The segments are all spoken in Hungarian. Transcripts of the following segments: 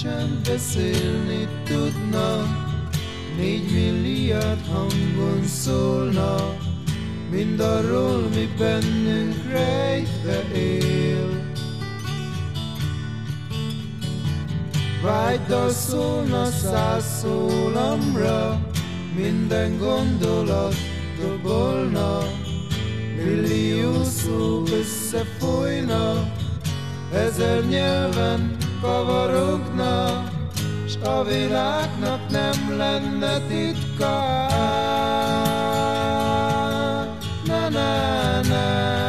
csend beszélni tudna, 4 milliárd hangon szólna, mindarról, mi bennünk rejtve él. Vágydal szólna 100 szólamra, minden gondolat dobolna, millió szó összefolyna, 1000 nyelven kavarogna, s a világnak nem lenne titka. Na na na,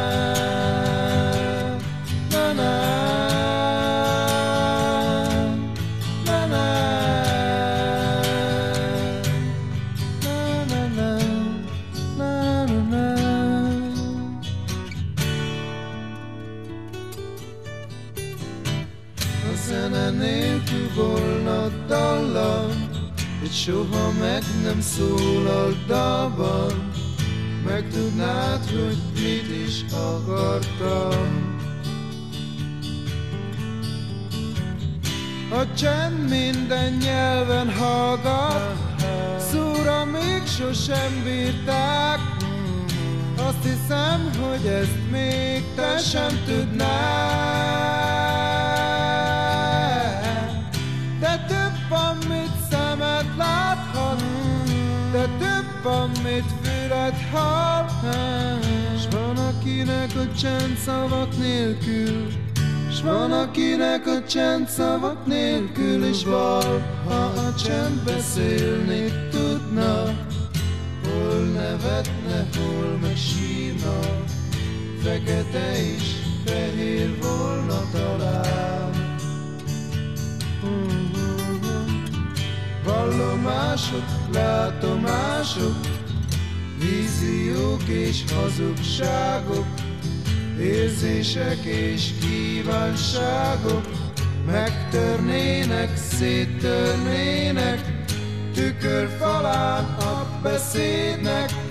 na na, na na, na na, na na, na. A zene nélkül volna dallam, hogy soha meg nem szólalt dalban, megtudnád, hogy mit is akartam. A csend minden nyelven hallgat, szóra még sosem bírták. Azt hiszem, hogy ezt még te sem tudnád. De több, amit szemed láthat, de több, amit füled hall. S van, akinek a csend szavak nélkül, s van, akinek a csend szavak nélkül is val. Ha a csend beszélni tudna, hol nevetne, hol meg sírna, fekete és fehér volna talán. Vallomások, látomások, víziók és hazugságok, érzések és kívánságok megtörnének, széttörnének, tükörfalán a beszédnek.